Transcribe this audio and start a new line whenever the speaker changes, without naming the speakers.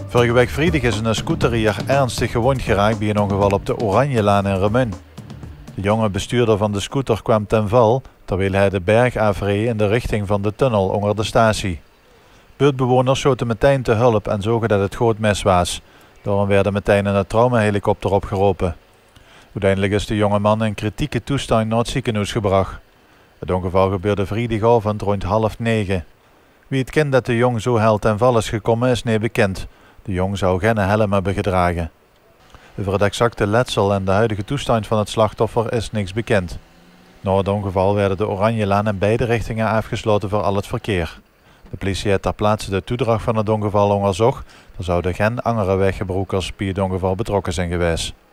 Vorige week vrijdag is een scooterier ernstig gewond geraakt bij een ongeval op de Oranjelaan in Remun. De jonge bestuurder van de scooter kwam ten val terwijl hij de berg afreed in de richting van de tunnel onder de statie. Buurtbewoners schoten meteen te hulp en zogen dat het groot mis was. Daarom werden meteen een traumahelikopter opgeroepen. Uiteindelijk is de jonge man in kritieke toestand naar het ziekenhuis gebracht. Het ongeval gebeurde vrijdagavond rond 20:30. Wie het kind dat de jong zo hel ten val is gekomen is niet bekend. De jong zou geen helm hebben gedragen. Over het exacte letsel en de huidige toestand van het slachtoffer is niks bekend. Na het ongeval werden de Oranjelaan in beide richtingen afgesloten voor al het verkeer. De politie heeft ter plaatse de toedracht van het ongeval onderzocht. Er zouden geen andere weggebruikers bij het ongeval betrokken zijn geweest.